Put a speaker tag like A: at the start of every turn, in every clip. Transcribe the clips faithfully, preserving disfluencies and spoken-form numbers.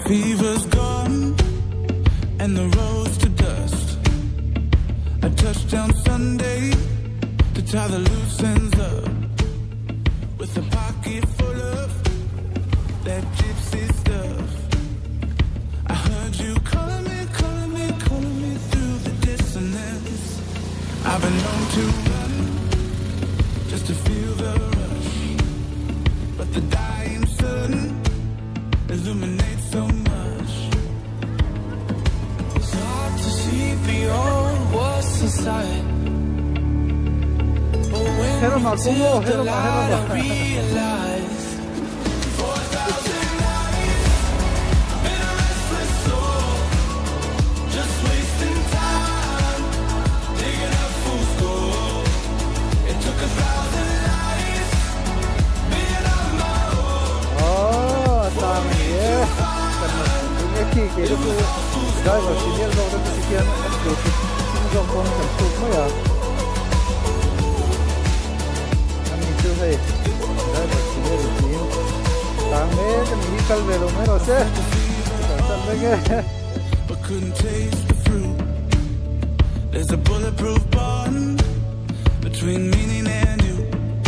A: fever's gone and the road's to dust. I touched down Sunday to tie the loose ends up, with a pocket full of that gypsy stuff. I heard you calling me, calling me, calling me through the dissonance. I've been known to run just to feel the rush, but the dying sun illuminates so much. It's hard to see beyond what's inside, but when you till the light I realize four thousand nights, been a restless soul, just wasting time, digging up fool school. It took a thousand lives, being on my own.
B: Oh, Thawmpawnga. Cái khi cái lúc đây vào chỉ biết rồi đó cái kia nó em được xin dòng con cảm xúc mới à. Anh mình chưa thấy đây vào chỉ biết được gì. Thawmpawnga cái mình đi câu về rồi mới rồi chứ. Tận đây cái.
A: But couldn't taste the fruit. There's a bulletproof bond between meaning and you.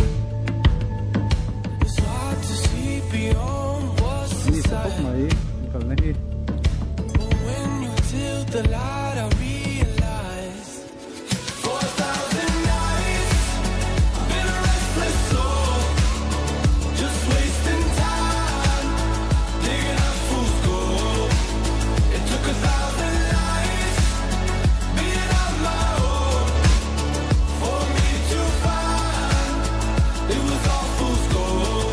A: It's hard to see beyond what's inside. But when you tilt the light, I realize four thousand nights, been a restless soul, just wasting time, digging up fool school. It took a thousand lives, being on my own, for me to find it was all fool's gold.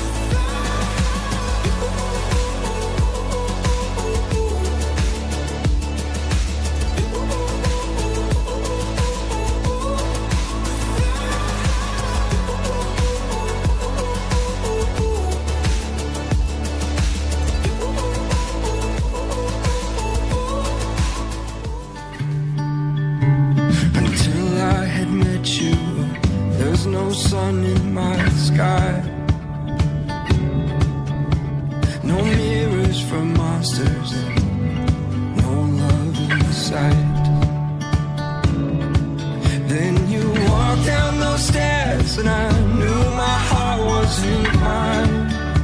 A: Until I had met you, there's no sun in my sky, no mirrors for monsters, and no love in sight. Then you walked down those stairs and I knew my heart wasn't mine.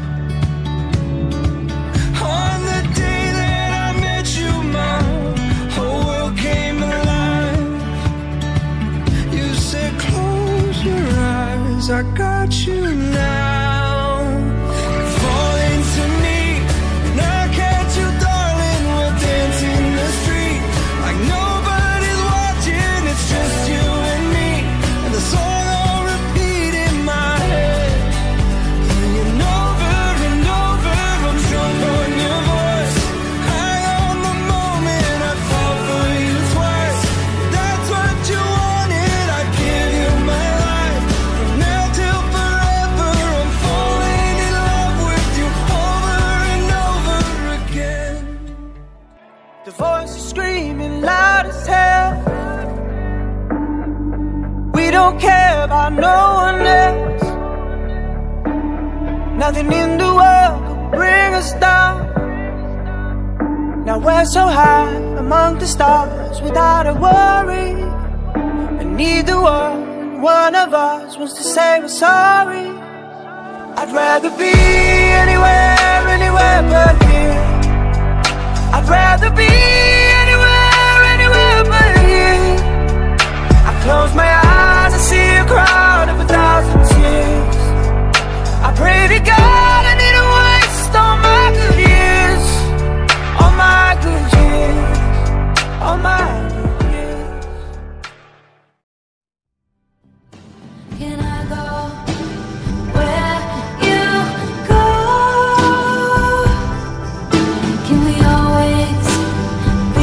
A: On the day that I met you, my whole world came alive. You said close your eyes, I got you now. Fall into me, and I catch you, darling. We'll dance in the street like nobody's watching. It's just you and me, and the song I'll repeat in my head, playing over and over. I'm drunk on your voice, high on the moment. I fall for you twice. That's what you wanted, I'd give you my life. From now till forever, I'm falling in love with you over and over again. The voice is screaming loud as hell. We don't care about no one else. Nothing in the world could bring us down. Now we're so high among the stars without a worry, and neither one, one of us wants to say we're sorry. I'd rather be anywhere, anywhere but here. I'd rather be anywhere, anywhere but here. I close my eyes, I see a crowd of a thousand tears. I pray to God I didn't waste all my good years, all my good years, all my good years.
C: Can I go where you go? Can we always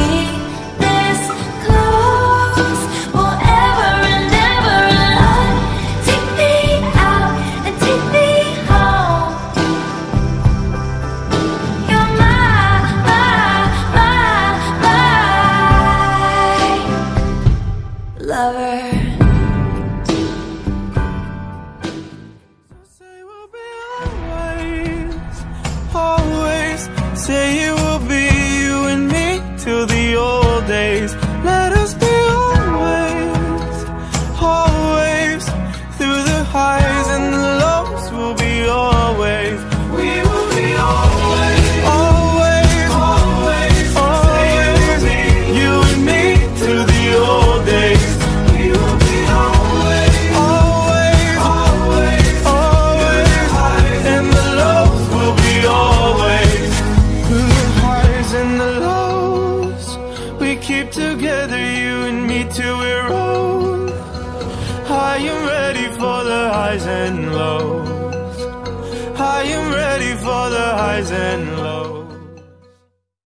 A: days. Let us be always, always. Through the highs and the lows, we'll be always. We will be always, always, always, always. You and me through the old days. We will be always, always, always, always. And the lows will be always. Through the highs and the lows, we keep together, you and me till we're old. I am ready for the highs and lows. I am ready for the highs and lows.